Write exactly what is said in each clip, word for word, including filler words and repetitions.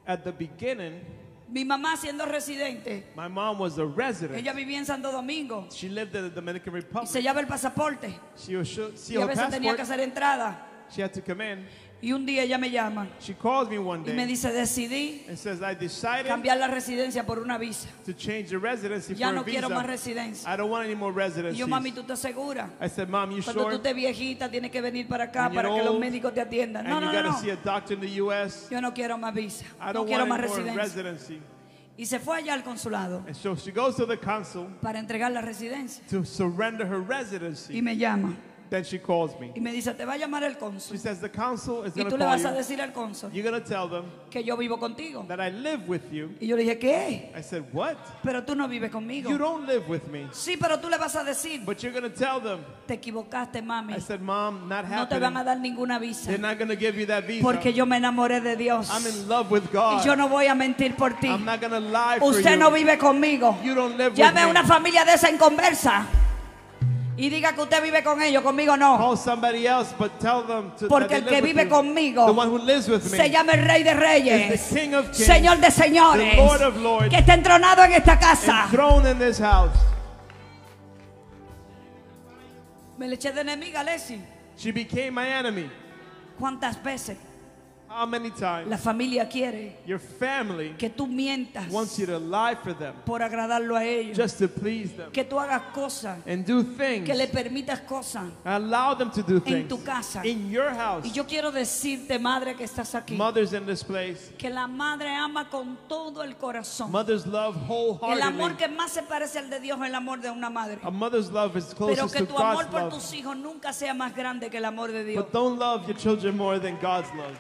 At the beginning, mi mamá siendo residente, my mom was a resident. ella vivía en Santo Domingo She lived in the Dominican y Republic. sellaba el pasaporte She was show, see y a her veces tenía passport. que hacer entrada. She had to come in. Y un día ella me llama She calls me one y me day dice, decidí and says, I decided cambiar la residencia por una visa. to change the residency Ya for no a quiero más visa. residencia. I don't want any more Y residencies. yo, mami, ¿tú estás segura? I said, Mom, you Cuando tú sure? estés viejita tienes que venir para acá When you're para que los old médicos te atiendan. No, And no, you no, gotta no. see a doctor in the U S. Yo no quiero más visa. I No don't quiero want más any more residencia. residency. Y se fue allá al consulado And so she goes to the consul para entregar la residencia. to surrender her Y residency. me llama Then she calls me. y me dice, te va a llamar el She cónsul. says, the consul is Y going tú to le call vas a you. decir al cónsul You're going to tell them que yo vivo contigo. that I live with you. Y yo le dije, ¿qué? I said, what? Pero tú no vives conmigo. You don't live with me. Sí, pero tú le vas a decir, But you're going to tell them. te equivocaste, mami. I said, Mom, not No te van a happening. dar ninguna visa. They're not going to give you that visa. Porque yo me enamoré de Dios. I'm in love with Y God. yo no voy a mentir por ti. I'm not going to lie for Usted you. no vive conmigo. You don't live with Llame a me. una familia de esa en conversa y diga que usted vive con ellos, conmigo no. Call somebody else, but tell them to, Porque that el they que live with vive you. conmigo The one who lives with me se llama el Rey de Reyes, is the King of Kings, Señor de Señores, the Lord of Lords, que está entronado en esta casa. enthroned in this house. Me le eché de enemiga, Leslie. She became my enemy. ¿Cuántas veces How many times? la familia quiere Your family que tú mientas wants you to lie for them, por agradarlo a ellos? just to please them, Que tú hagas cosas, and do things, que le permitas cosas allow them to do en things tu casa. in your house. Y yo quiero decirte, madre que estás aquí, Mothers in this place, que la madre ama con todo el corazón. mothers love El amor wholeheartedly. que más se parece al de Dios es el amor de una madre. A mother's love is Pero closest que to tu amor God's por love. tus hijos nunca sea más grande que el amor de Dios. But don't love your children more than God's love.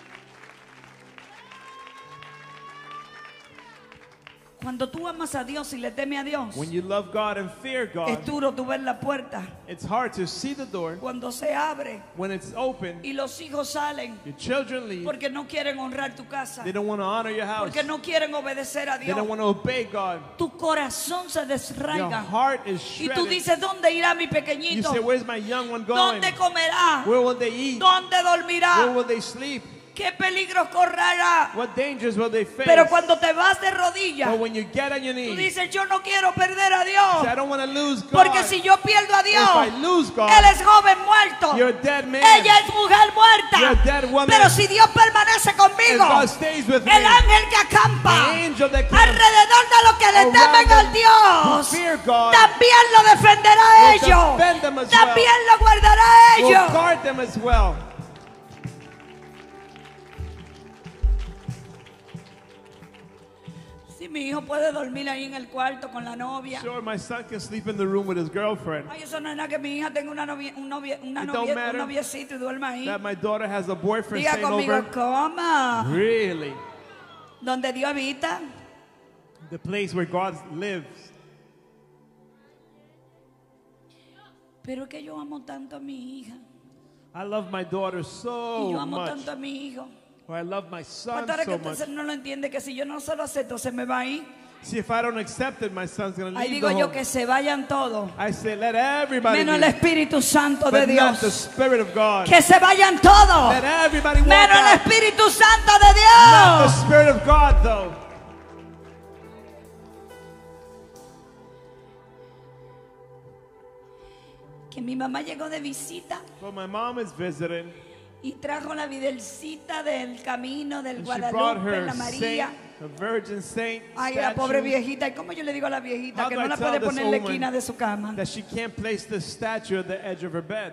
Cuando tú amas a Dios y le temes a Dios, When you love God and fear es God, duro tú ver la puerta it's hard to see the door cuando se abre when it's open. y los hijos salen Your children leave. porque no quieren honrar tu casa, They don't want to honor your house. porque no quieren obedecer a They Dios. don't want to obey God. Tu corazón se Your desraiga heart is y tú shredded. dices, ¿dónde irá mi You pequeñito? say, where's my young one going? ¿Dónde comerá? Where will they eat? ¿Dónde Where dormirá? will they sleep? ¿Qué peligros correrá? What dangers will they face? Pero cuando te vas de rodillas, But when you get on your tú knees, dices, yo no quiero perder a say, Dios, I don't want to lose God. porque si yo pierdo a If I Dios, lose God, Él es joven muerto, you're a dead man. ella es mujer muerta. You're a dead woman. Pero si Dios permanece If conmigo, God stays with me, el ángel que acampa the angel that comes alrededor de los que le around temen al them Dios, who fear God también lo defenderá a will ellos, defend them as también well. lo guardará a will ellos. guard them as well. Si mi hijo puede dormir ahí en el cuarto con la novia. Sure, my son can sleep in the room with his girlfriend. Ay, eso no es nada que mi hija tenga una novia, un novia, una It novia, don't un matter noviecito y duerma ahí. That my daughter has a boyfriend Diga staying conmigo, over. ¿cómo? Really? Donde Dios habita. The place where God lives. Pero es que yo amo tanto a mi hija. I love my daughter Y so yo amo much. tanto a mi hijo. Or I love my son Pastora, que so much. usted no lo entiende, que si yo no se lo acepto, se me va a ir. See, if I don't accept it, my son's going to Ahí leave digo the yo home. que se vayan todos, I say, let everybody menos el leave, Espíritu Santo de but not the Dios. Spirit of God. Que se vayan todos, Let everybody walk menos el out. Espíritu Santo de Not the Dios. Spirit of God, though. Que mi mamá llegó de visita But my mom is visiting, y trajo la Virgencita del Camino del and she brought Guadalupe, her la María. saint, a virgin saint Ay, la pobre statue, viejita. ¿Y cómo yo le digo a la viejita How que do no I la tell puede this poner en la woman esquina de su cama? that she can't place the statue at the edge of her bed?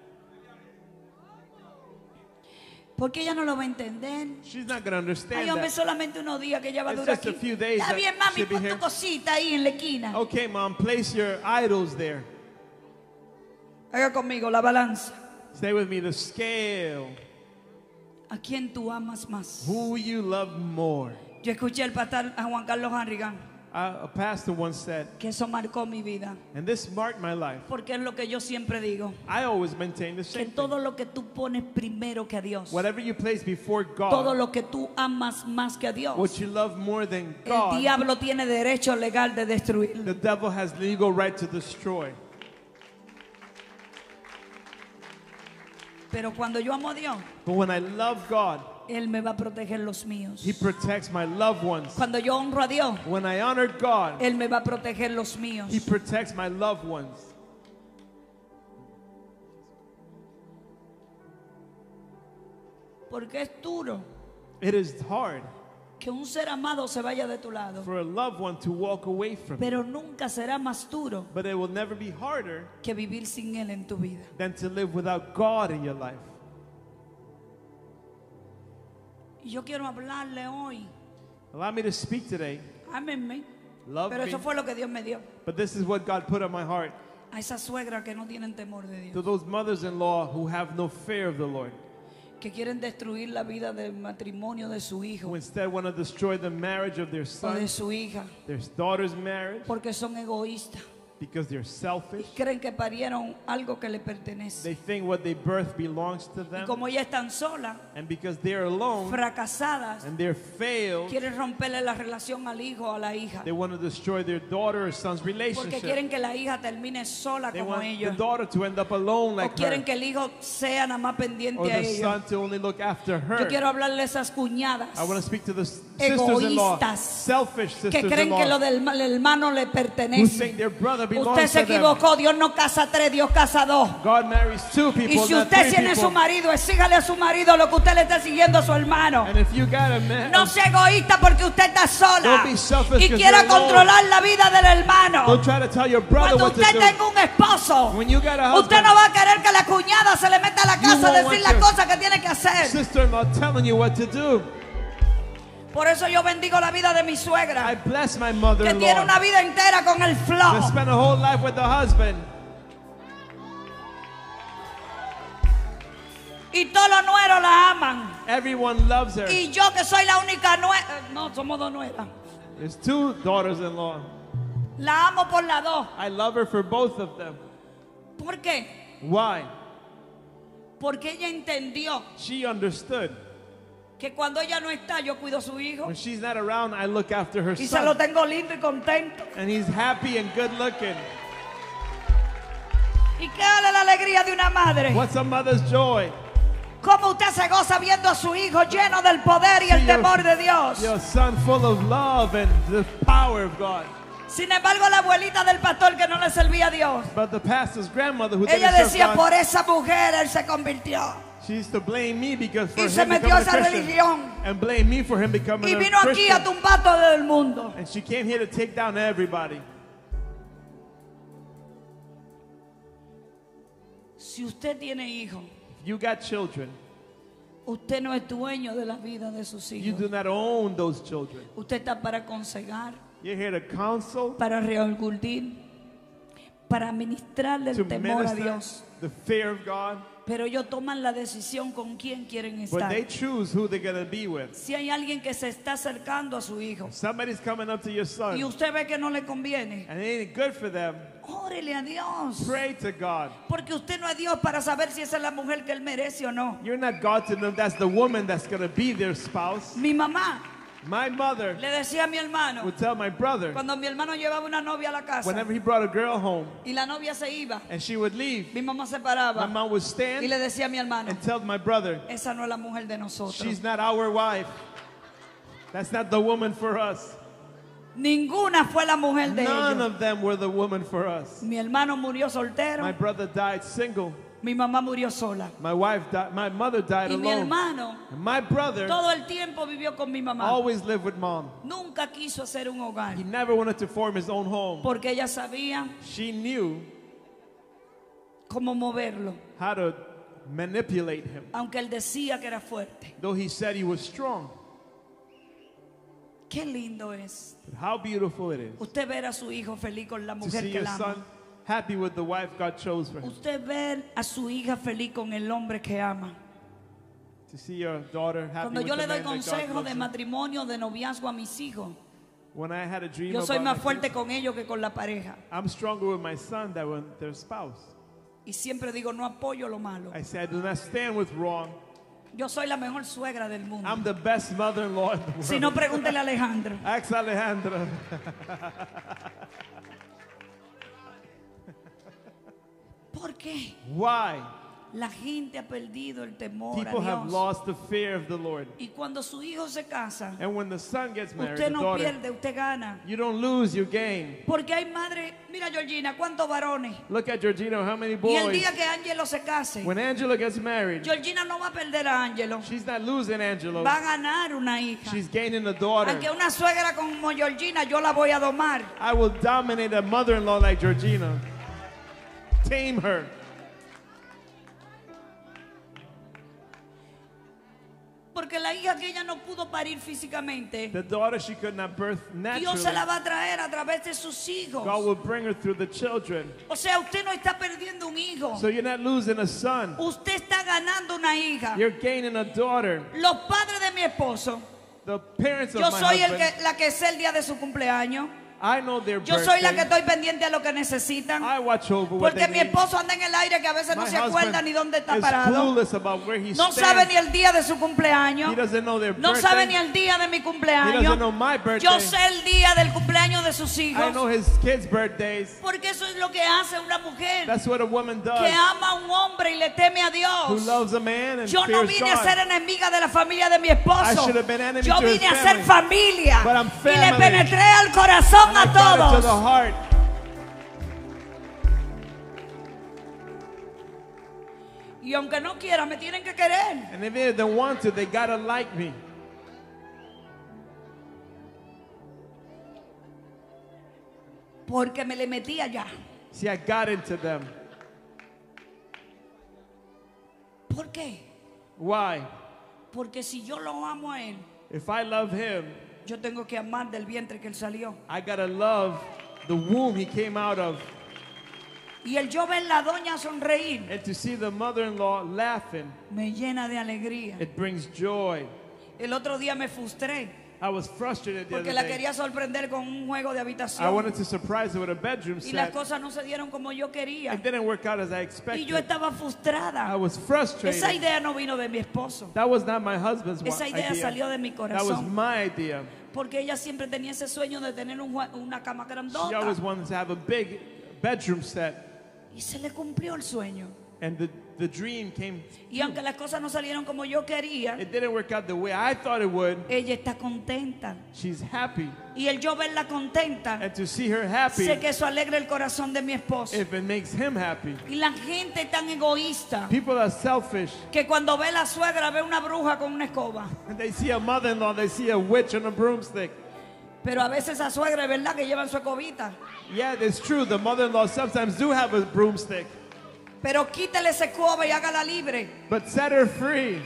Porque ella no lo va a entender. She's not going to understand Ay, hombre, that. solamente unos días que ella va a It's durar just a aquí. few days Está that bien, mami, she'll be pon tu here. cosita ahí en la esquina. Okay, Mom, place your idols there. Haga conmigo la balanza. Stay with me, the scale. ¿A quién tú amas más? Who you love more. Yo escuché al pastor a Juan Carlos Harrigan Uh, a pastor once said, que eso marcó mi vida. and this marked my life. Porque es lo que yo siempre digo. I always maintain the Que same thing. todo lo que tú pones primero que a Dios, Whatever you place before todo God, lo que tú amas más que a Dios, what you love more than el God, diablo tiene derecho legal de destruirlo. the devil has legal right to destroy. Pero cuando yo amo a Dios, But when I love God, Él me va a proteger los míos. He protects my loved ones. Cuando yo honro a Dios, When I honored God, Él me va a proteger los míos. He protects my loved ones. Porque es duro It is hard que un ser amado se vaya de tu lado, for a loved one to walk away from you, pero nunca será más duro but it will never be harder que vivir sin Él en tu vida. than to live without God in your life. Y yo quiero hablarle hoy, Allow me to speak today. ámenme, Love pero me. eso fue lo que Dios me dio. But this is what God put on my heart. A esas suegras que no tienen temor de To Dios, those mothers-in-law who have no fear of the Lord, que quieren destruir la vida del matrimonio de su hijo who instead want to destroy the marriage of their o de son, su hija, their daughter's marriage, porque son egoístas. because they're selfish. Creen que parieron algo que le pertenece. They think what they birth belongs to Y them. como ellas están solas, And because they're alone fracasadas, and they're failed, quieren romperle la relación al hijo o a la hija. they want to destroy their daughter or son's Porque relationship. quieren que la hija termine sola They como want the ellos. daughter to end up alone O like quieren her, que el hijo sea nada más or pendiente a the ellos. son to only look after Yo her. quiero hablarle a esas cuñadas I want to speak to the s- sisters-in-law, egoístas selfish que creen que lo sisters-in-law, del el hermano le who pertenece. think their brother Usted belongs se to them. equivocó, Dios no casa tres, Dios casa dos. God marries two Y people, si not usted three tiene su people. marido, exígale a su marido lo que usted le está exigiendo a su hermano. And if you got a man, No sea egoísta porque usted está sola Don't be selfish y 'cause quiera you're alone. controlar la vida del hermano. don't try to tell your brother Cuando what to usted do. tenga un esposo, When you got a usted husband, no va a querer que la cuñada se le meta a la You casa a won't decir want las your cosas que tiene que hacer. sister-in-law telling you what to do. Por eso yo bendigo la vida de mi I suegra, bless my que tiene mother-in-law. una vida entera con el They flow. spend a whole life with the husband. Y todos los nueros la aman. Everyone loves her. Y yo que soy la única nuera, no, somos dos nueras. There's two daughters-in-law. La amo por las dos. I love her for both of them. ¿Por qué? Why? Porque ella entendió She understood. que cuando ella no está, yo cuido a su hijo. When she's not around, I look after her Y se lo son. tengo lindo y contento. And he's happy and good looking. ¿Y qué vale la alegría de una madre? What's a mother's joy? Cómo usted se goza viendo a su hijo lleno del poder y el See your- temor de Dios. Your son full of love and the power of God. Sin embargo, la abuelita del pastor que no le servía a Dios, But the pastor's grandmother who ella didn't serve decía, God, por esa mujer él se convirtió. she used to blame me because for Y him se metió becoming a a esa Christian. religión. And blame me for him becoming Y a vino aquí a Christian. tumbar todo el mundo. And she came here to take down everybody. Si usted tiene hijos, If you got children, usted no es dueño de la vida de sus you hijos. do not own those children. Usted está para aconsejar, You're here to counsel, para reorguldir, para ministrarle to el temor a minister Dios. the fear of God. Pero ellos toman la decisión con quién quieren But estar. they choose who they're going to be with. Si hay alguien que se está acercando a su hijo Somebody's coming up to your son, y usted ve que no le conviene, and it ain't good for them. órele a Dios. Pray to God. Porque usted no es Dios para saber si esa es la mujer que él merece o no. You're not God to know that's the woman that's going to be their spouse. Mi mamá My mother le decía a mi hermano, would tell my brother, cuando mi hermano llevaba una novia a la casa whenever he brought a girl home y la novia se iba, and she would leave, mi mamá se my paraba mom would y stand le decía a mi hermano, and tell my brother, esa no es la mujer de nosotros. she's not our wife. That's not the woman for us. Ninguna fue la mujer de None ellos. of them were the woman for us. Mi hermano murió My soltero, brother died single. mi mamá murió sola. My wife died, my mother died Y mi alone. hermano And my brother todo el tiempo vivió con mi mamá. always lived with mom. Nunca quiso hacer un hogar He never wanted to form his own home. porque ella sabía She knew cómo moverlo, how to manipulate him, aunque él decía que era fuerte. though he said he was strong. Qué lindo es But how beautiful it is usted ver a su hijo feliz con la to mujer see que your la son ama. happy with the wife God chose for him. Usted ver a su hija feliz con el hombre que ama. To see your daughter happy Cuando with yo the le doy man that God consejo loves de you. matrimonio, de noviazgo a mis hijos, When I had a dream yo soy about más my fuerte kids, con ellos que con la pareja. I'm stronger with my son than with their spouse. Y siempre digo, no apoyo lo malo. I said, I do not stand with wrong. Yo soy la mejor suegra del mundo. I'm the best mother-in-law in the world. Si no, pregúntele a Alejandro. Ask Alejandra. ¿Por qué? Why? La gente ha perdido el temor People a have Dios. lost the fear of the Lord. Y cuando su hijo se casa, And when the son gets married, usted the no daughter, pierde, usted gana. you don't lose, you gain. Porque hay madres, mira Georgina, ¿cuántos varones? Look at Georgina, how many Y el boys. día que Ángelo se case, When Angela gets married, Georgina no va a perder a Ángelo, she's not losing Angelo. va a ganar una hija. She's gaining a daughter. Aunque una suegra como Georgina, yo la voy a domar. I will dominate a mother-in-law like Georgina. Tame her. Porque la hija que ella no pudo parir físicamente, The daughter she could not birth Dios se la naturally, va a traer a través de sus hijos. God will bring her through the children. O sea, usted no está perdiendo un hijo. So you're not losing a son. Usted está ganando una hija. You're gaining a daughter. Los padres de mi esposo, The parents of yo my soy el husband, que, la que sé el día de su cumpleaños. I know their Yo soy la que birthday. estoy pendiente a lo que necesitan. I watch over what Porque they mi need. esposo anda en el aire que a veces no My se acuerda husband ni dónde está is parado. clueless about where he No sabe stands. ni el día de su cumpleaños. He doesn't know their No birthday. sabe ni el día de mi He cumpleaños. doesn't know my birthday. Yo sé el día del cumpleaños de sus I know hijos. his kids' birthdays. Porque eso es lo que hace una mujer That's what a woman does. que ama a un hombre y le teme a Who Dios. loves a man and Yo no fears vine a God. ser enemiga de la familia de mi I esposo. should have been enemy Yo to his vine a ser familia. But I'm Y le family. penetré al corazón And I a got it to the todos. heart. Y aunque no quiera, me tienen que querer. And if they don't want to, they gotta like me. Porque me le metí allá. See, I got into them. ¿Por qué? Why? Porque si yo lo amo a él, If I love him, yo tengo que amar del vientre que él salió. I gotta love the womb he came out of. Y el yo ver la doña sonreír And to see the mother-in-law laughing, me llena de alegría. it brings joy. El otro día me frustré I was frustrated the porque other la day. quería sorprender con un juego de I habitación. wanted to surprise her with a bedroom Y las set. cosas no se dieron como yo quería. It didn't work out as I Y expected. yo estaba I frustrada. was Esa frustrated. idea no vino de mi esposo. That was not my husband's wa- Esa idea idea. salió de mi That was corazón. my idea. Porque ella siempre tenía ese sueño de tener un jue- una cama She grandota. always wanted to have a big bedroom set. Y se le cumplió el sueño. And the, the dream came. Y aunque las cosas no salieron como yo quería, It didn't work out the way I thought it would. ella está contenta. She's happy. Y el yo verla contenta, And to see her happy, sé que eso alegra el corazón de mi esposo. if it makes him happy. Y la gente tan egoísta People are selfish. que cuando ve la suegra ve una bruja con una escoba. And they see a mother-in-law, they see a witch on a broomstick. Pero a veces esa suegra es verdad que llevan su escobita. Yeah, it's true. The mother-in-law sometimes do have a broomstick. Pero quítale esa escoba y hágala libre. But set her free.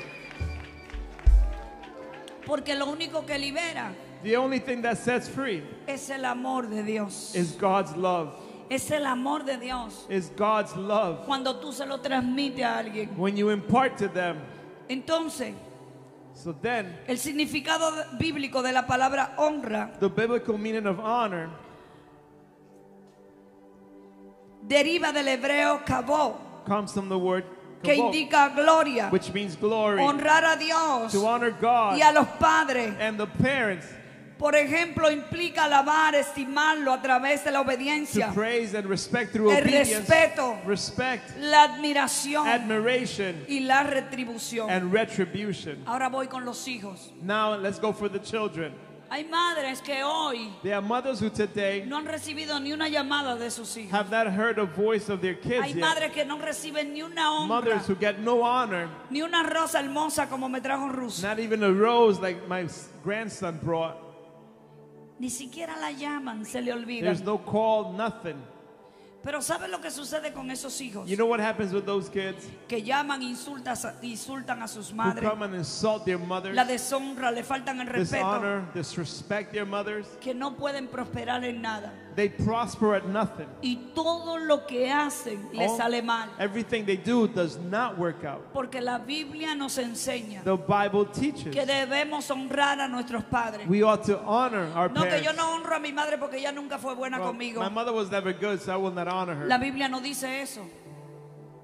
Porque lo único que libera The only thing that sets free es el amor de Dios. is God's love. Es el amor de Dios. Is God's love. Cuando tú se lo transmites a alguien. When you impart to them. Entonces, So then, el significado de- bíblico de la palabra honra the biblical meaning of honor deriva del hebreo kabod, comes from the word que kavod, indica gloria, which means glory. honrar a Dios To honor God y a los padres. and the parents. Por ejemplo, implica alabar, estimarlo a través de la To obediencia, praise and respect through el obedience. respeto, Respect, la admiración admiration, y la retribución. and retribution. Ahora voy con los hijos. Now let's go for the children. Hay madres que hoy There are mothers who today no han recibido ni una llamada de sus hijos. have not heard a voice of their kids Hay yet. madres que no reciben ni una honra, Mothers who get no honor, ni una rosa hermosa como me trajo Ruth. not even a rose like my s- grandson brought. Ni siquiera la llaman, se le olvida. There's no call, nothing. Pero ¿sabe lo que sucede con esos hijos? You know what happens with those kids Que llaman, insultan, insultan a sus who madres, come and insult their mothers, la deshonra, le faltan el respeto, dishonor, disrespect their mothers? que no pueden prosperar en nada. They prosper at nothing. Y todo lo que hacen les All- sale mal. Everything they do does not work out. Porque la Biblia nos enseña The Bible teaches que debemos honrar a nuestros padres. we ought to honor our No, que parents. yo no honro a mi madre porque ella nunca fue buena Well, conmigo. my mother was never good, so I will not honor her. La Biblia no dice eso.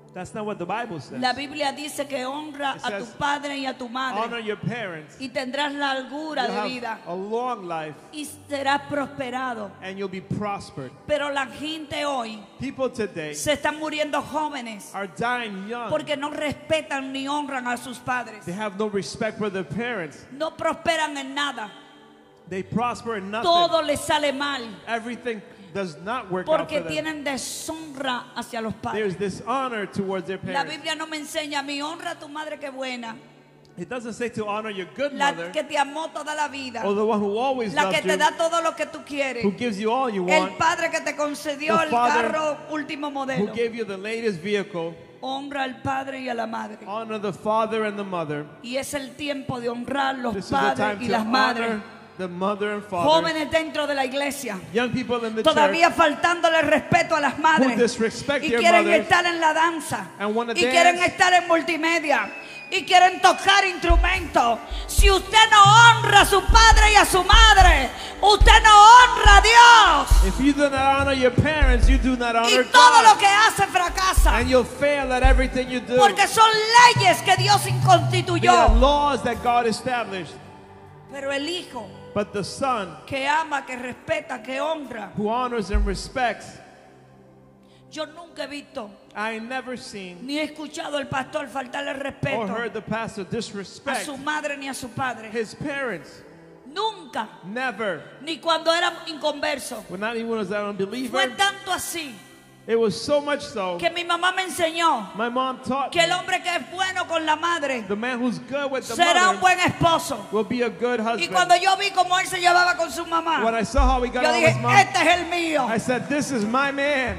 That's not what the Bible says. La Biblia dice que honra It a tu says, padre y a tu Honor madre your parents. y tendrás largura You'll de have vida a long life y serás prosperado. and you'll be prospered. Pero la gente hoy People today se están muriendo jóvenes are dying young. porque no respetan ni honran a sus padres. They have no respect for their parents. No prosperan en nada. They prosper in nothing. Todo les sale mal Everything does not work out porque for them. tienen deshonra hacia los There's padres. dishonor towards their La parents. Biblia no me enseña a mí, honra a tu madre que buena, It doesn't say to honor your good la mother que te amó toda la vida, or the one who always la que loved te you, da todo lo que tú quieres, who gives you all you el want, padre que te concedió The el father carro último who modelo. gave you the latest vehicle. Honra al padre y a la madre. Honor the father and the mother. Y es el tiempo de honrar los This is the padres time y to las madres. honor the mother and father. Jóvenes dentro de la iglesia, Young people in the todavía church faltándole respeto a las who madres disrespect y their quieren mothers estar en la danza and wanna y quieren dance. estar en multimedia y quieren tocar instrumentos. Si usted no honra a su padre y a su madre, usted no honra a Dios. If you do not honor your parents, you do not Y honor todo lo God. que hace fracasa. And you'll fail at everything you do. Porque son leyes que Dios They are constituyó. laws that God established. Pero el hijo But the son que ama, que respeta, que honra. who honors and respects, Yo nunca he visto I ain't never seen ni he escuchado al pastor faltarle or respeto heard the pastor a disrespect su madre ni a su padre. his parents. Nunca. Never. Ni cuando era inconverso. Well, not even as an Fue unbeliever. tanto así It was so much so. que mi mamá me enseñó My mom taught que el me hombre que es bueno con la madre the man who's good with the será un mother buen esposo. will be a good Y husband. cuando yo vi cómo él se llevaba con su mamá, When I saw how he got yo on with his dije, mom, este es el mío. I said, this is my man.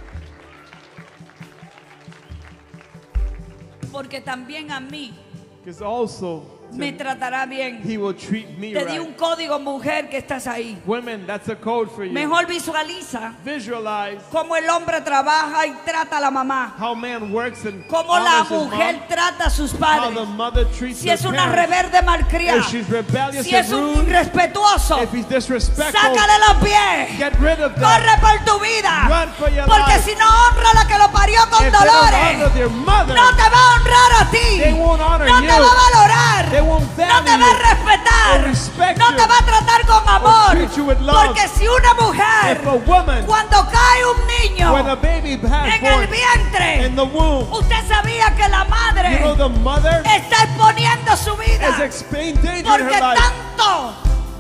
Porque también a mí Because also me tratará bien. he will treat me Te di un right. código, mujer, que estás ahí. Women, that's a code for you. Mejor visualiza Visualize cómo el hombre trabaja y trata a la mamá. how man works and Cómo la honors his mujer mom, trata a sus how padres. the mother treats Si her es una parents. rebelde malcriada, If she's rebellious si es and un rude, irrespetuoso, if he's disrespectful, sácale los pies. get rid of that. Corre por tu vida. Run for your Porque life. si no honra a la que lo parió con If they don't honor dolores, their mother, no te va a honrar a ti. they won't honor No te you. va a valorar. They won't No te va a value you respetar. or respect No you te va a tratar con or amor. treat you with love. Porque si una mujer, If a woman, cuando cae un niño when a baby has en el born vientre, in the womb, usted sabía que la madre you know the mother está exponiendo su vida. is explaining danger in Porque her life. tanto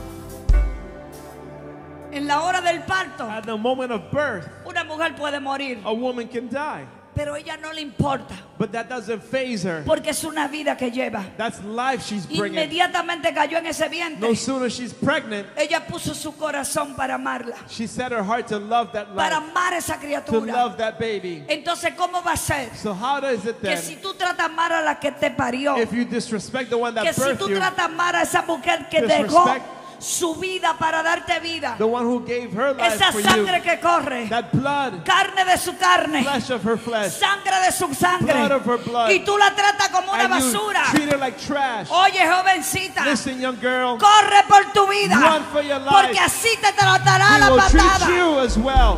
en la hora del parto, At the moment of birth, una mujer puede morir, a woman can die. pero a ella no le importa, But that doesn't faze her. porque es una vida que lleva. That's life she's bringing. Inmediatamente cayó en ese No vientre. sooner she's pregnant, Ella puso su corazón para amarla, she set her heart to love that para life, amar a esa to criatura. love that baby. Entonces, ¿cómo va a ser So how does it que then, si tú tratas mal a la que te parió, if you disrespect the one que that si birthed tú you, tratas mal a esa mujer que dejó Disrespect su vida para darte vida, the one who gave her life esa for sangre you, que corre, that blood, carne de su carne, flesh of her flesh, sangre de su sangre, blood of her blood, y tú la tratas como una and you basura. treat her like trash. Oye, jovencita, Listen, young girl, corre por tu vida, Run for your life. porque así te tratará he la will treat patada. you as well.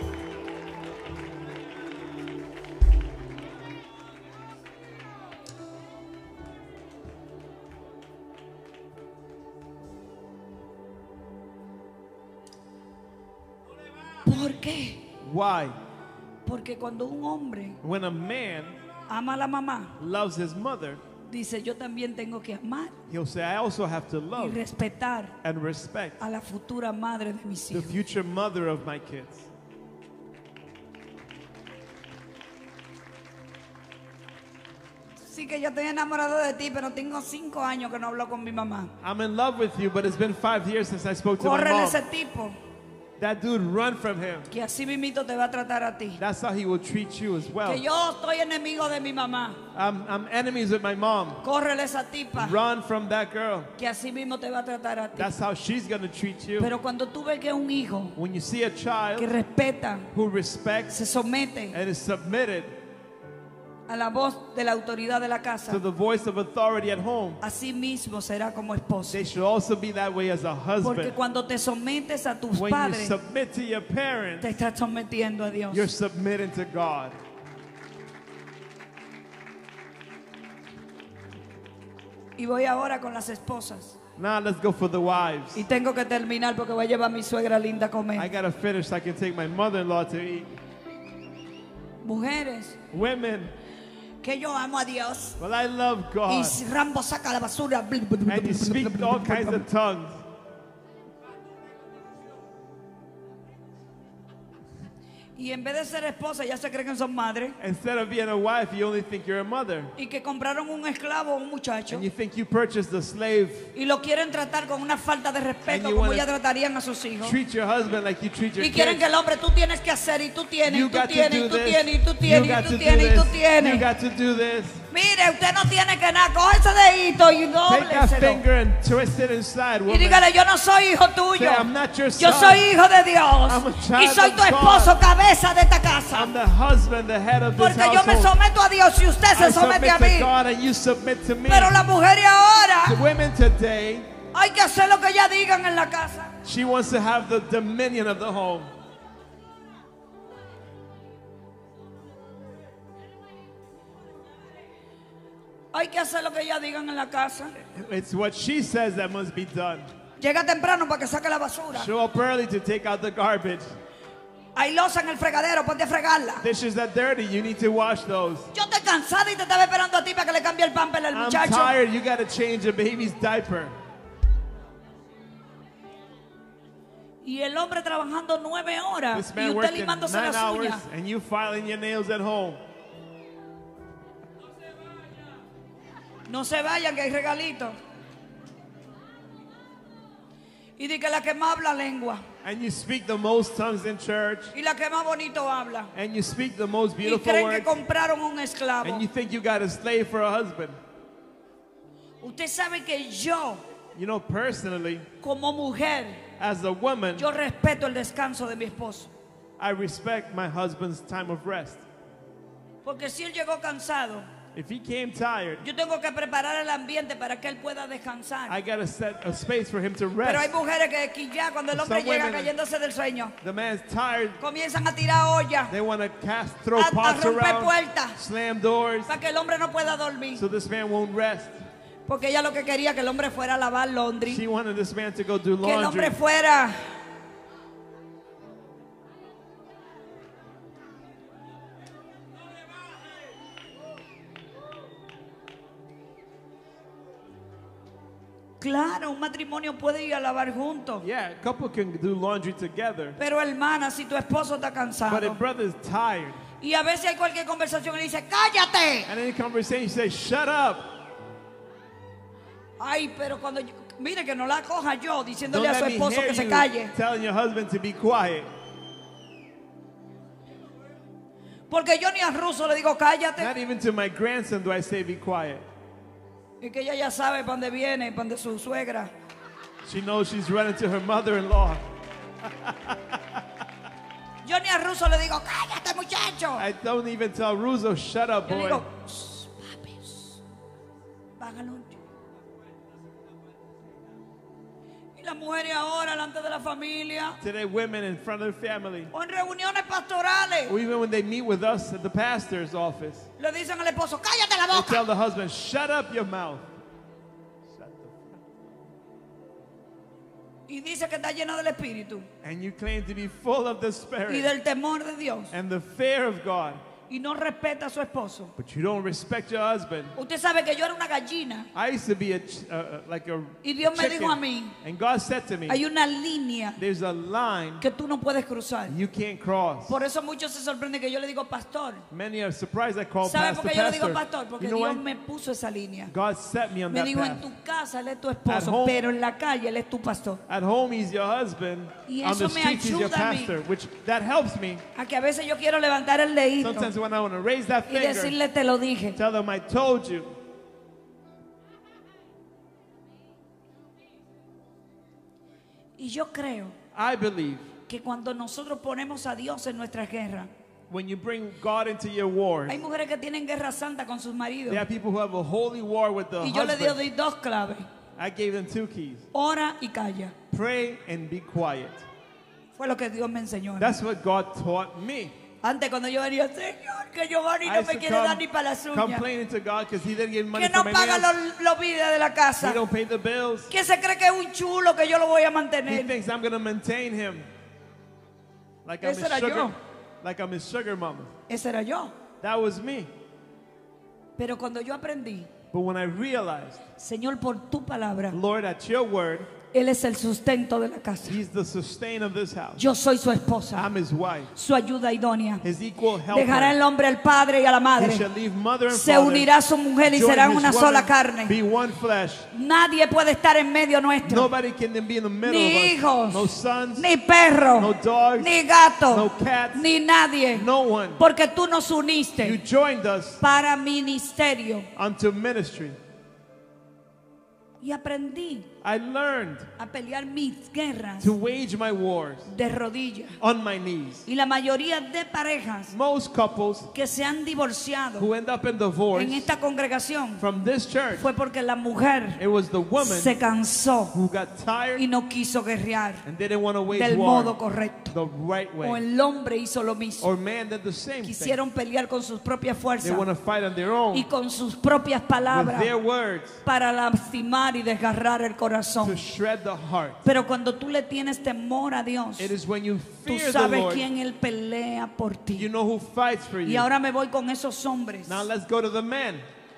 ¿Por qué? Why? Porque cuando un hombre When a man ama a la mamá, loves his mother, dice, yo también tengo que amar he'll say, I also have to y love respetar and respect a la futura madre de mis the hijos. future mother of my kids. Sí que yo estoy enamorado de ti, pero tengo cinco años que no hablo con mi mamá. I'm in love with you, but it's been five years since I spoke to my Córrele mom. ese tipo, That dude, run from him. que así mismito te va a tratar a ti. That's how he will treat you as well. Que yo estoy enemigo de mi mamá. I'm, I'm enemies with my mom. Córrele esa tipa, Run from that girl. que así mismo te va a tratar a ti. That's how she's going to treat you. Pero cuando tú ves que es un hijo When you see a que child respeta, who respects se somete and is submitted a la voz de la autoridad de la to casa, the voice of authority at home, así mismo será como esposo. they should also be that way as a Porque husband. cuando te sometes a tus When you padres, submit to your parents, te estás sometiendo a Dios. you're submitting to God. Y voy ahora con las esposas. Now let's go for the wives. Y tengo que terminar porque voy a llevar a mi suegra linda a I comer. gotta finish so I can take my mother-in-law to eat. Mujeres, Women, que yo amo a Dios. well, I love Y God. Rambo saca la basura. And you speak all kinds of tongues. Y en vez de ser esposa, ya se creen que son madres. Instead of being a wife, you only think you're a mother. Y que compraron un esclavo o un muchacho. And you think you purchased a slave. Y lo quieren tratar con una falta de And respeto you como wanna ya tratarían a sus hijos. Treat your husband like you treat your Y quieren que kids. el hombre, tú tienes que hacer, y tú tienes, You y tú got to tienes, y do tú this. tienes, y tú You tienes, y got tú to do tienes, y tú this. You tienes. got to do this. Mire, usted no tiene que nada, coge ese dedito y Take that dóbleselo. finger and twist it inside, Y woman. dígale, yo no soy hijo Say, tuyo. I'm not your Yo son. soy hijo de Dios. I'm a child Y soy of tu esposo, cabeza de esta casa. I'm the husband, the head of this Porque yo me household. someto a Dios y usted I se somete submit a to mí. God and you submit to me. Pero la mujer y The ahora women today, hay que hacer lo que ellas digan en la casa. she wants to have the dominion of the home. Hay que hacer lo que ellas digan en la casa. It's what she says that must be done. Llega temprano para que saque la basura. Show up early to take out the garbage. Hay loza en el fregadero, ponte a fregarla. Dishes that dirty, you need to wash those. Yo estoy cansada y te estaba esperando a ti para que le cambie el pamper al I'm muchacho. tired, you gotta change a baby's diaper. Y el hombre trabajando nueve horas This y man usted working limándose nine las hours uñas. and you filing your nails at home. No se vayan que hay regalitos. Y di que la que más habla lengua And you speak the most tongues in church. y la que más bonito habla. And you speak the most Y beautiful creen que words. compraron un esclavo. And you think you got a slave for a husband. Usted sabe que yo, You know, personally, como mujer, as a woman, yo respeto el descanso de mi esposo. I respect my husband's time of rest. Porque si él llegó cansado, If he came tired, yo tengo que preparar el ambiente para que él pueda descansar. I gotta set a space for him to Pero hay rest. mujeres que, que ya cuando el hombre Some llega women- cayéndose del sueño, The man's tired. comienzan a tirar olla They want to cast, throw A- a pots romper around, puertas. slam doors, para que el hombre no pueda dormir. so this man won't rest. Porque ella lo que quería que el hombre fuera a lavar laundry, She wanted this man to go do que el hombre laundry. fuera. Claro, un matrimonio puede ir a lavar juntos. Yeah, a couple can do laundry together. Pero hermana, si tu esposo está But cansado if brother's tired, y a veces hay cualquier conversación y le dice, cállate. and any conversation you say, shut up. Ay, pero cuando yo- mire que no la coja yo Don't diciéndole a su let me esposo hear que se you calle. telling your husband to be quiet. Porque yo ni a Russo le digo cállate. Not even to my grandson do I say be quiet. Y que ella ya sabe para dónde viene, para dónde su suegra. She knows she's running to her mother-in-law. Yo ni a Russo le digo cállate muchacho. I don't even tell Russo, shut up, Yo le boy. digo, "Shh, papi, shh, págalo". Y las mujeres ahora delante de la familia Today, women in front of their family, o en reuniones pastorales or even when they meet with us at the pastor's office, le dicen al esposo, cállate la they boca. tell the husband, shut up your mouth. Shut the Y dice que está llena del Espíritu And you claim to be full of the y Spirit del temor de Dios and the fear of God, y no respeta a su esposo. but you don't respect your husband. Usted sabe que yo era una gallina I used to be a ch- uh, uh, like a y Dios me chicken, dijo a mí, and God said to me, hay una línea there's a line que tú no puedes cruzar. you can't cross. Por eso muchos se sorprenden que yo le digo pastor. Many are surprised I call ¿Sabe pastor por qué yo le digo pastor. pastor? Porque You know Dios why? me puso esa línea. God set me on Me that dijo, en path. tu casa él es tu At esposo, home- pero en la calle él es tu pastor. At home, he's your husband. Y On eso the me streets, he's your ayuda a mí. pastor, which that helps me. A que a veces yo quiero levantar el dedito Sometimes when I want to raise that y finger, decirle te lo dije. tell them I told you. Y yo creo I believe que cuando nosotros ponemos a Dios en nuestra guerra, when you bring God into your wars, hay mujeres que tienen guerra santa con sus maridos. there are people who have a holy war with the Y yo le husband. doy dos claves: I gave them two keys: ora y calla. pray and be quiet. Fue lo que Dios me enseñó. a mí. That's what God taught me. Antes cuando yo venía, Señor, que Giovanni I no used me to quiere dar ni para las come uñas. complaining to God because he didn't get money Que no for my paga nails. los, los biles de la He casa. don't pay the bills. Que se cree que es un chulo que yo lo voy a He mantener. thinks I'm going to maintain him. Like I'm Ese his era sugar, yo. like I'm his sugar mama. Ese era yo. That was me. Pero cuando yo aprendí, But when I realized, Señor, por tu palabra, Lord, at your word, Él es el sustento de la casa. he's the sustain of this house. Yo soy su esposa, I'm his wife, su ayuda idónea. his equal Dejará el helper. hombre al padre y a la He madre. shall leave mother and Se father, unirá a su mujer y join serán his una woman, sola carne. be one flesh. Nadie puede estar en medio nuestro. Nobody can be in the middle Ni of us. hijos, No sons, ni perros, no dogs, ni gatos, no cats, ni nadie. no one. Porque tú nos You uniste joined us para ministerio. unto ministry. Y aprendí I learned a pelear mis guerras to wage my wars de rodillas. on my knees. Y la mayoría de parejas Most couples que se han divorciado who end up in divorce en esta congregación from this church, fue porque la mujer it was the woman se cansó who got tired y no quiso guerrear and didn't want to wage del modo war correcto. the right O way. el hombre hizo lo mismo. Or man did the same thing. Quisieron pelear con sus propias They fuerzas want to fight on their own y con sus propias with palabras their words para lastimar y desgarrar el to corazón. shred the heart. Pero cuando tú le tienes temor a Dios, It is when you tú fear the sabes Lord, quién Él pelea por you ti. know who fights for Y you. ahora me voy con esos hombres Now let's go to the men.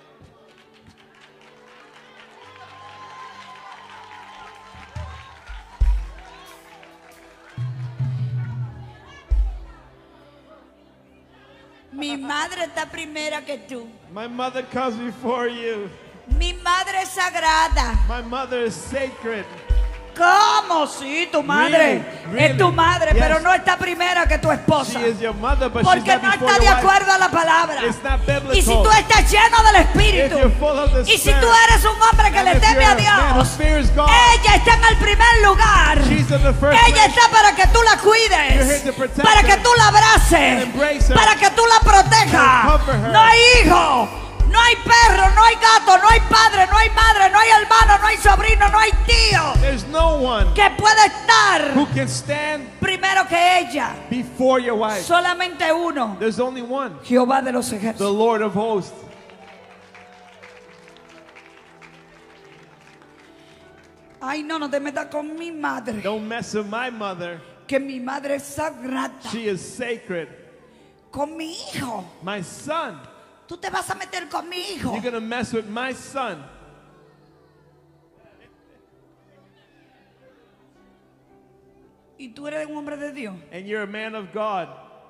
Mi madre está primera que tú. My mother comes before you. Mi madre es sagrada. My mother is sacred. ¿Cómo? Sí, tu madre Really? es tu madre, Yes. pero no está primera que tu esposa. She is your mother, but she's Porque not no before está de your wife. acuerdo a la palabra. It's not biblical. Y si tú estás lleno del Espíritu, If you're full of the y si Spirit, tú eres un hombre que and le if teme you're a a man who Dios, fears God, ella está en el primer lugar. she's in the first Ella place. está para que tú la You're cuides, here to protect para her que tú la abraces, and embrace her, para que tú la protejas. and cover her. No hay hijo, no hay perro, no hay gato, no hay padre, no hay madre, no hay hermano, no hay sobrino, no hay tío There's no one que pueda estar who can stand primero que ella. before your wife. Solamente uno, There's only one, Jehová de los the ejércitos. Lord of hosts. Ay, no, no te metas con mi madre, Don't mess with my mother. que mi madre es sagrada. She is sacred. Con mi hijo, My son, tú te vas a meter con mi hijo. you're going to mess with my son. Y tú eres un hombre de Dios, And you're a man of God.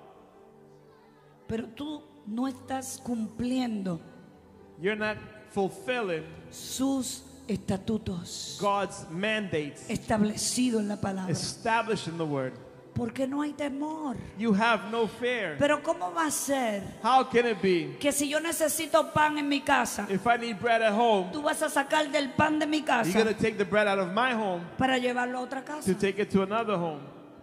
pero tú no estás cumpliendo You're not fulfilling sus estatutos God's mandates establecidos en la palabra. established in the word. Porque no hay temor. You have no fear. Pero ¿cómo va a ser How can it be que si yo necesito pan en mi casa, if I need bread at home, tú vas a sacar del pan de mi you're casa going to take the bread out of my home para llevarlo a otra casa? to take it to another home?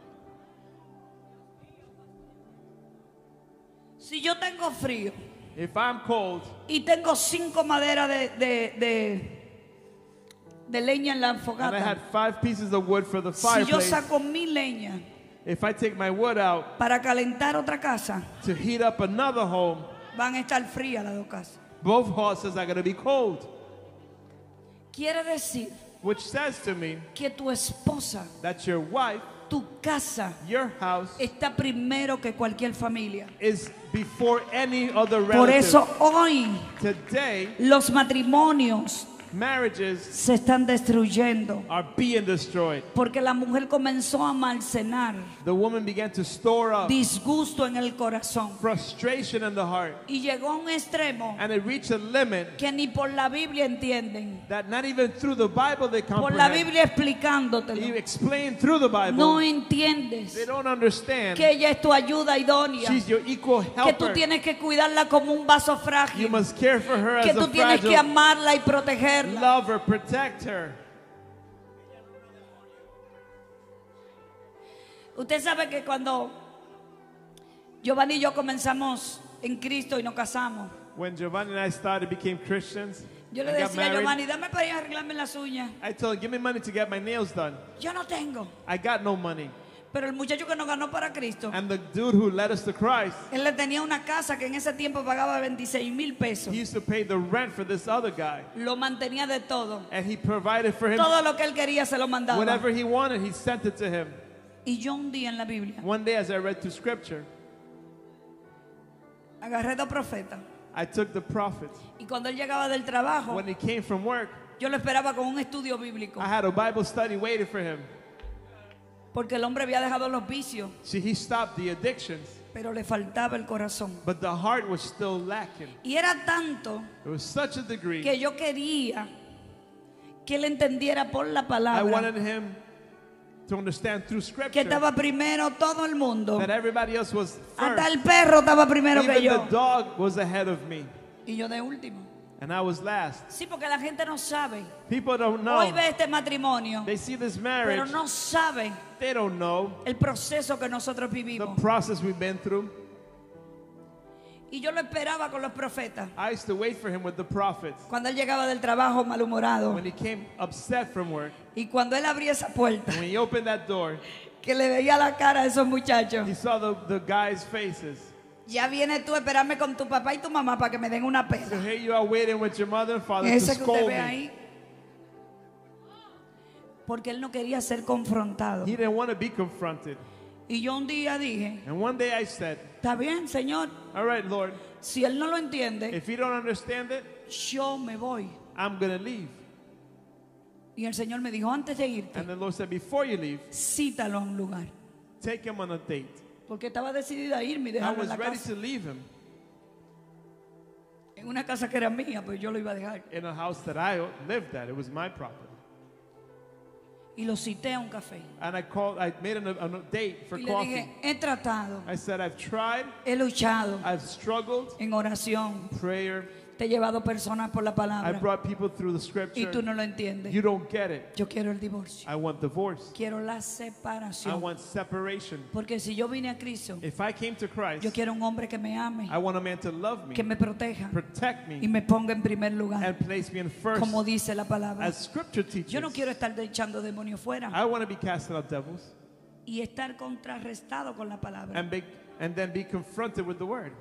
Si yo tengo frío If I'm cold y tengo cinco maderas de, de, de, de leña en la and I fogata, had five pieces of wood for the si yo fireplace, saco mi leña if I take my wood out para calentar otra casa, to heat up another home, van a estar frías las dos casas. both houses are going to be cold. Quiere decir Which says to me que tu esposa, that your wife, tu casa, your house, está primero que cualquier familia. is before any other Por relative. eso hoy Today, los matrimonios marriages se están destruyendo. are being destroyed. Porque la mujer comenzó a almacenar The woman began to store up disgusto en el corazón. frustration in the heart, Y llegó a un extremo and it reached a limit que ni por la Biblia entienden. that not even through the Bible they Por la comprehend. Biblia You explicándotelo. explain through the Bible, No entiendes they don't understand. que ella es tu ayuda idónea. She's your equal Que tú helper. tienes que cuidarla como un vaso You frágil. must care for her Que as tú a tienes que fragile. amarla y protegerla. Love her, protect her. Usted sabe que cuando Giovanni y yo comenzamos en Cristo y nos casamos, When Giovanni and I started, became Christians, yo le and got decía a married, Giovanni, dame para ir a arreglarme las uñas. I told him, give me money to get my nails done. Yo no tengo. I got no money. Pero el muchacho que nos ganó para Cristo, And the dude who led us to Christ, él le tenía una casa que en ese tiempo pagaba veintiséis mil pesos. he used to pay the rent for this other guy. Lo mantenía de todo. And he provided for him Todo lo que él quería se lo mandaba. whatever he wanted, he sent it to him. Y yo un día en la Biblia One day as I read through scripture, agarré dos profetas. I took the prophet. Y cuando él llegaba del trabajo, When he came from work, yo lo esperaba con un estudio bíblico. I had a Bible study waiting for him. Porque el hombre había dejado los vicios, See, he stopped the addictions, pero le faltaba el corazón. but the heart was still lacking. Y era tanto It was such a degree. que yo quería que él entendiera por la I palabra wanted him to understand through que scripture estaba primero todo el mundo. that everybody else was Hasta first. el perro estaba primero que Even yo. the dog was ahead of me, Y yo de último. and I was last. Sí, porque la gente no sabe. People don't Hoy know. ve este matrimonio, They see this pero marriage. no saben They don't know el proceso que nosotros the vivimos. process we've been through. Y yo lo esperaba con los profetas. I used to wait for him with the prophets. Cuando él llegaba del trabajo malhumorado. When he came upset from work, Y cuando él abría esa puerta, when he opened that door, que le veía la cara a esos muchachos. he saw the, the guys' faces. Ya vienes tú a esperarme con tu papá y tu mamá para que me den una So pela. here you are waiting with your mother and father to Ese que usted scold ve me. ahí. Porque él no quería ser confrontado. He didn't want to be confronted. Y yo un día dije, And one day I said, está bien, Señor, all right, Lord, si él no lo entiende, if you don't understand it, yo me voy. I'm going to leave. Y el Señor me dijo, antes de irte, And the Lord said, before you leave, cítalo a un lugar. take him on a date. Porque estaba decidida a irme y I dejarlo was en la ready casa. to leave him En una casa que era mía, pues yo lo iba a dejar. in a house that I lived at. It was my property. Y lo cité a un café. And I called, I made an, a date for Y le coffee. dije, he tratado, I said, I've tried, he luchado I've struggled, en oración. prayer. Te he llevado personas por la I palabra. brought people through the Y scripture. tú no lo entiendes. You don't get it. Yo quiero el divorcio. I want divorce. Quiero la I separación. want separation. Porque si yo vine a Cristo, If I came to Christ, yo quiero un hombre que me ame, I want a man to love me, que me proteja protect y me, me ponga en primer lugar, and place me in first, como dice la palabra. as scripture teaches. Yo no quiero estar echando demonios fuera I want to be casting out devils y estar contrarrestado con la palabra. and, be, and then be confronted with the word.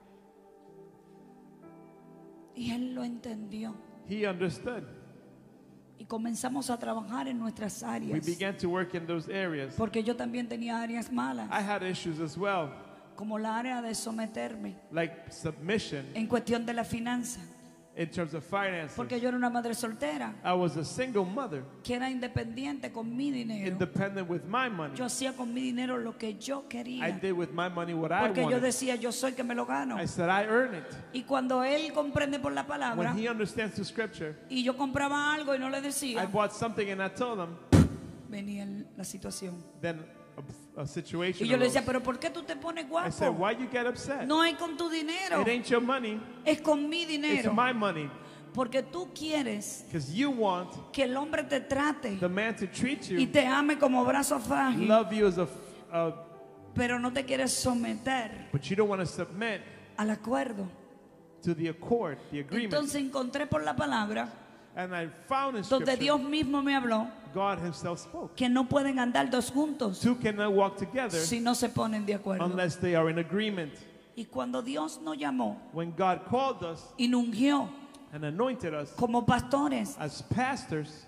Y él lo entendió. He understood. Y comenzamos a trabajar en nuestras We áreas. began to work in those areas. Porque yo también tenía áreas malas, I had issues as well, como la área de someterme like submission en cuestión de la finanza. in terms of finances. Porque yo era una madre soltera I was a single mother, que era independiente con mi dinero. independent with my money. Yo hacía con mi dinero lo que yo I quería. did with my money what I Porque yo wanted. decía, yo soy que me lo gano. I said, I earn it. Y cuando él comprende por la When palabra, he understands the scripture, y yo compraba algo y no le I decía, bought something and I told him, venía el- la situación. then a, a situation Y yo le arose. decía, pero ¿por qué tú te pones I said, guapo? why you get upset? No es con tu dinero, It ain't your money, es con mi it's dinero. my money. Porque tú quieres Because you want que el hombre te trate the man to treat y you, te ame como brazo frágil, love you as a, a pero no te quieres someter but you don't want to submit al acuerdo. to the accord, the agreement. Entonces encontré por la palabra, And I found in donde scripture, Dios mismo me habló, God himself spoke. que no pueden andar dos juntos Two cannot walk together si no se ponen de acuerdo. unless they are in agreement. Y cuando Dios nos llamó When God called us y nos ungió and anointed us como pastores, as pastors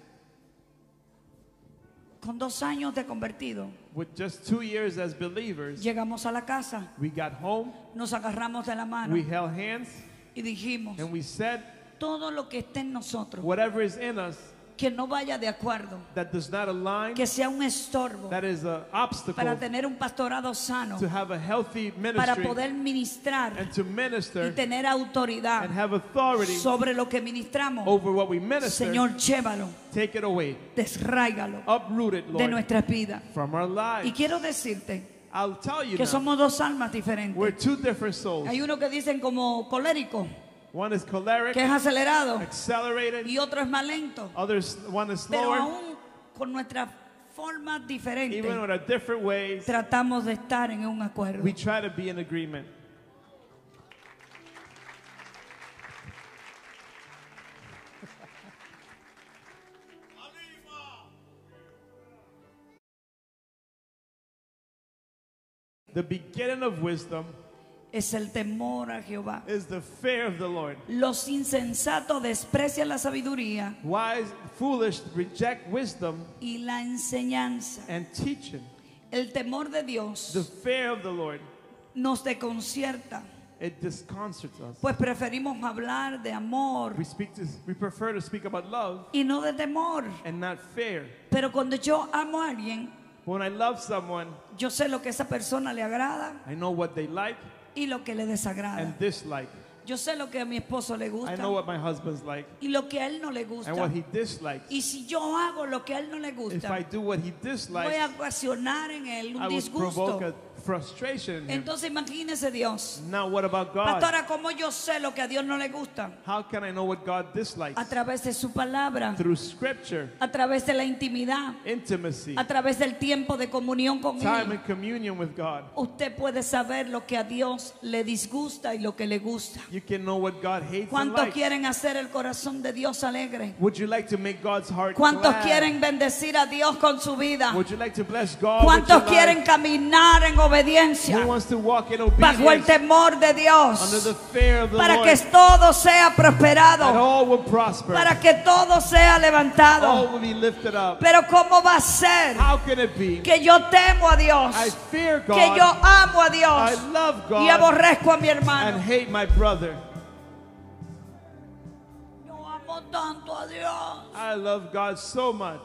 con dos años de convertido, with just two years as believers, llegamos a la casa, we got home, nos agarramos de la mano we held hands, y dijimos, and we said, todo lo que esté en nosotros, whatever is in us que no vaya de acuerdo, that does not align, que sea un estorbo that is an obstacle para tener un pastorado sano, to have a healthy para ministry poder ministrar and to y minister tener autoridad and have authority sobre lo que ministramos. over what we minister. Señor, llévalo, Take it away. desráigalo Uproot it, de Lord, nuestras vidas. from our Y lives. quiero decirte I'll tell you que now, somos dos almas we're diferentes. two different souls. Hay uno que dicen como colérico, One is choleric, que es acelerado, accelerated. y otro es más lento. Others, one is Pero slower. aún con nuestras formas Even diferentes, with our different ways, tratamos de estar en un acuerdo. we try to be in agreement. The beginning of wisdom es el temor a Jehová. is the fear of the Lord. Los insensatos desprecian la sabiduría Wise, foolish reject wisdom y la enseñanza. and teaching. El temor de Dios The fear of the Lord, nos desconcierta, it disconcerts us. pues preferimos hablar de amor We speak to, we prefer to speak about love y no de temor. and not fear. Pero cuando yo amo a alguien, When I love someone, yo sé lo que esa persona le agrada I know what they like y lo que le desagrada. and dislike. Yo sé lo que a mi esposo le I gusta know what my husband's like y lo que a él no le and gusta. what he dislikes. Y si yo hago lo que a él no le If gusta, I do what he voy dislikes, a ocasionar en él I un would disgusto. provoke a frustration in him. Entonces imagínese Dios. Now what about God? Pastora, ¿cómo yo sé lo que a Dios no le gusta? How can I know what God dislikes? A través de su palabra, Through scripture, a través de la intimidad, intimacy, a través del tiempo de comunión con time Él. and communion with God. Usted puede saber lo que a Dios le disgusta y lo que le gusta. You can know what God hates and ¿Cuántos likes. quieren hacer el corazón de Dios alegre? Would you like to make God's heart ¿Cuántos glad? quieren bendecir a Dios con su vida? Would you like to bless God with ¿Cuántos your quieren life? caminar en obediencia Who wants to walk in bajo el obedience temor de under Dios? the fear of the Para Lord? que todo sea That prosperado, all will prosper, para que todo sea all levantado. will be lifted up. Pero ¿cómo va a ser How can it be? que yo temo a Dios, I fear que God, yo amo a I Dios love y God, aborrezco a mi and hermano? hate my brother? Yo amo tanto a Dios. I love God so much.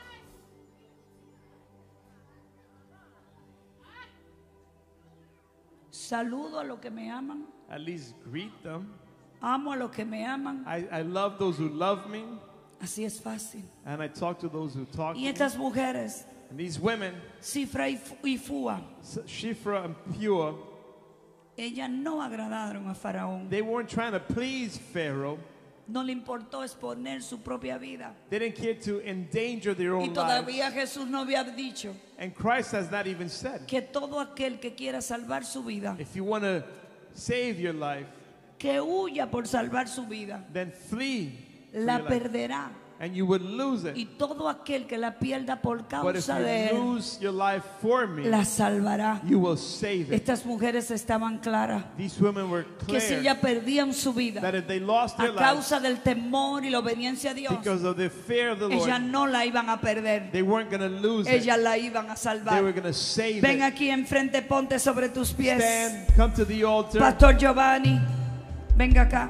Saludo a los que me aman, At least greet them. amo a los que me aman. I, I love those who love me, Así es fácil. and I talk to those who talk to Y me. estas mujeres, And these women, Cifra y Fu- y Fua, Shifra and Pua, ellas no agradaron a Faraón. they weren't trying to please Pharaoh. No le importó exponer su propia vida. They didn't care to endanger their Y own lives. todavía Jesús no había dicho And Christ has not even said, que todo aquel que quiera salvar su vida, if you want to save your life, que huya por salvar su vida, then flee for la your life, perderá. and you would lose it. Y todo aquel que la pierda por But if causa de you él, lose your life for me, la salvará. you will save it. Estas mujeres estaban claras These women were que si clear ellas perdían su vida that if they lost their a lives causa del temor y la obediencia a Dios, because of the fear of the ellas Lord, no la iban a perder, they weren't going to lose it. ellas la iban a They salvar. were going to save Ven it. aquí enfrente, ponte sobre tus pies. Stand, come to the altar. Pastor Giovanni, venga acá.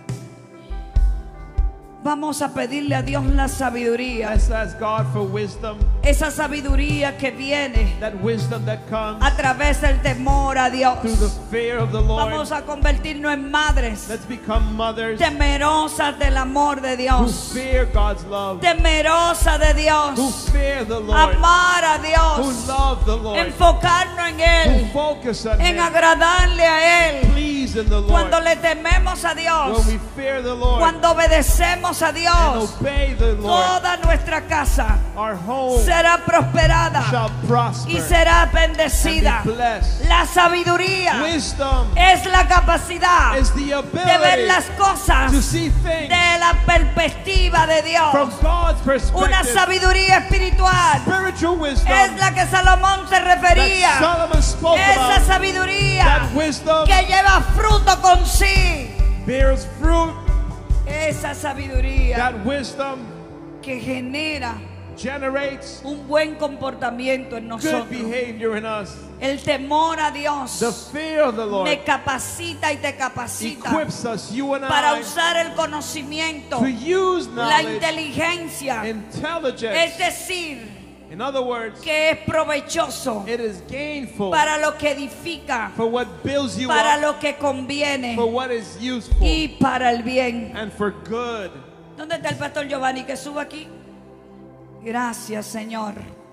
Vamos a pedirle a Dios la sabiduría. Let's ask God for wisdom, Esa sabiduría que viene that wisdom that comes a través del temor a Dios. through the fear of the Lord. Vamos a convertirnos en madres Let's become mothers temerosas del amor de who Dios. fear God's love, Temerosa de who Dios. fear the Lord, Amar a who Dios. love the Lord, Enfocarnos en who Él. focus on En Him, agradarle a Él. please in the Lord. Cuando le tememos a When Dios. we fear the Lord Cuando obedecemos a and Dios. obey the Lord, Toda nuestra casa our home será prosperada shall prosper y será and bendecida. be blessed. La sabiduría Wisdom es la capacidad is the de ver ability las cosas to see things de la perspectiva de from Dios. God's Una perspective. sabiduría espiritual Spiritual wisdom es la que Salomón se that refería. Solomon spoke Esa about. sabiduría That wisdom que lleva fruto con sí. bears fruit. Esa sabiduría That wisdom que genera generates un buen comportamiento en good nosotros. behavior in us. El temor a Dios The fear of the Lord me capacita y te capacita equips us, you and para I, usar el conocimiento, to use la knowledge, inteligencia, es intelligence. decir, In other words, que es provechoso it is gainful para lo que edifica, for what builds you para up, lo que conviene for what is useful, y para el bien. and for good. ¿Dónde está el pastor Giovanni que suba aquí? Gracias, Señor.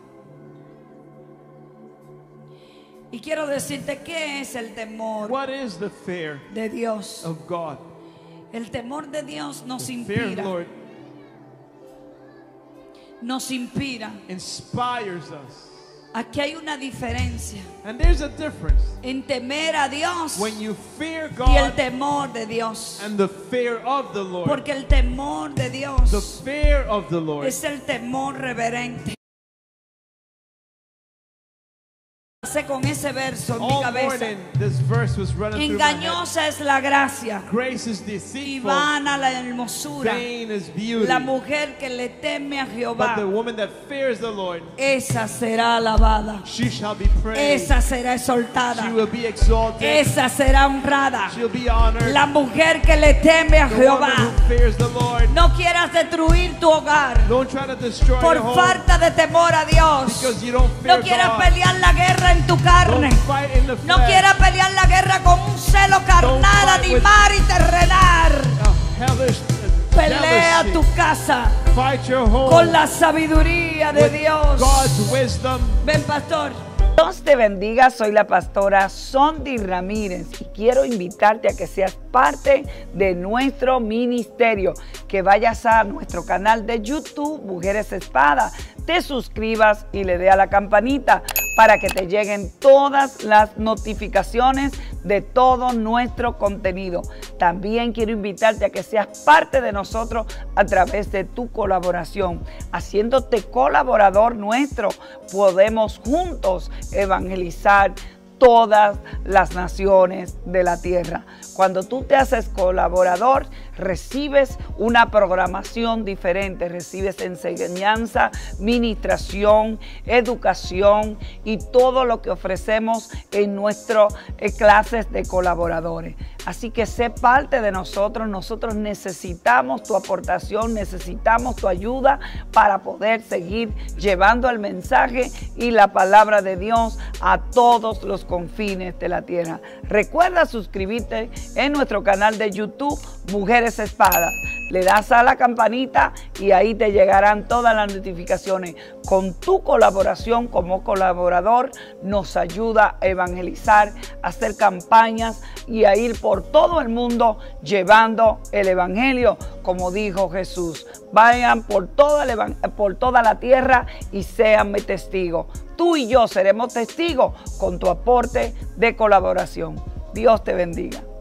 Y quiero decirte qué es el temor What is the fear de Dios. of God? El temor de Dios nos The fear of the inspira, Lord nos inspira. inspires us. Aquí hay una diferencia And there's a difference en temer a Dios when you fear y el God temor de Dios. and the fear of the Lord. Porque el temor de The Dios fear of the Lord es el temor reverente. pasé con ese verso en mi All cabeza. morning, this verse was running through my head. Engañosa es la gracia Grace is y deceitful. vana la hermosura. Vain is beauty. La mujer que le teme a But Jehová, the woman that fears the Lord, esa será alabada. she shall be praised. Esa será exaltada. She will be exalted. Esa será honrada. She'll be honored. La mujer que le teme a The Jehová. woman who fears the Lord. No quieras destruir tu hogar Don't try to destroy por your home falta de temor a Dios. because you don't fear No quieras God. pelear la guerra en tu carne. Don't fight in the No flesh. quieras pelear la guerra con un celo carnal, fight with- animal y terrenal. A hellish uh, Pelea jealousy. tu casa Fight your home con la sabiduría de with Dios. God's wisdom. Ven, pastor. Dios te bendiga, soy la pastora Sondi Ramírez y quiero invitarte a que seas parte de nuestro ministerio, que vayas a nuestro canal de YouTube, Mujeres Espada, te suscribas y le dé a la campanita para que te lleguen todas las notificaciones de todo nuestro contenido. También quiero invitarte a que seas parte de nosotros a través de tu colaboración. Haciéndote colaborador nuestro, podemos juntos evangelizar todas las naciones de la tierra. Cuando tú te haces colaborador, recibes una programación diferente, recibes enseñanza, ministración, educación y todo lo que ofrecemos en nuestras eh, clases de colaboradores. Así que sé parte de nosotros. Nosotros necesitamos tu aportación, necesitamos tu ayuda para poder seguir llevando el mensaje y la palabra de Dios a todos los confines de la tierra. Recuerda suscribirte en nuestro canal de YouTube, Mujeres Espadas. Le das a la campanita y ahí te llegarán todas las notificaciones. Con tu colaboración como colaborador nos ayuda a evangelizar, a hacer campañas y a ir por todo el mundo llevando el evangelio, como dijo Jesús. Vayan por toda, el, por toda la tierra y séanme testigos. Tú y yo seremos testigos con tu aporte de colaboración. Dios te bendiga.